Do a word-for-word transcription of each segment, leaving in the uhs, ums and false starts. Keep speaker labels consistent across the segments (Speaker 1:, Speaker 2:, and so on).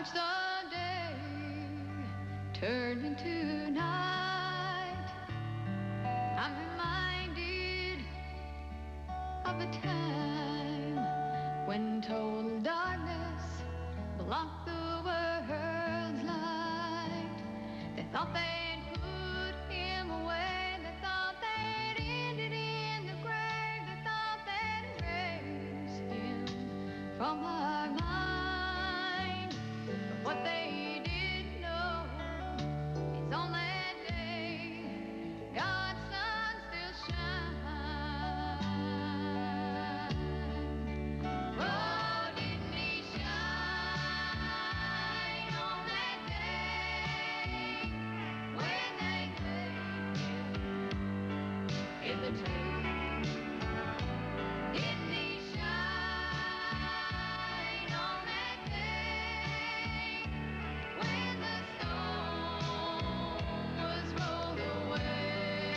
Speaker 1: watch the day turn into night. I'm reminded of a time when total darkness blocked the world's light. They thought they'd put him away. They thought they'd end it in the grave. They thought they'd erase him from our mind. But what they didn't know is on that day, God's sun still shines. Oh, didn't he shine on that day when they laid him in the tomb? Didn't he shine on that day when the stone was rolled away?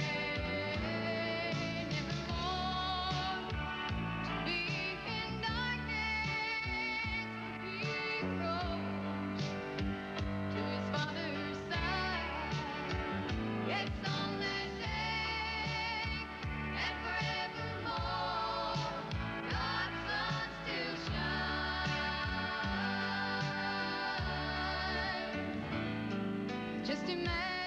Speaker 1: Never more to be in darkness, but he rose to his Father's side. Yes, on that day and forevermore, God's sun still shines. Just imagine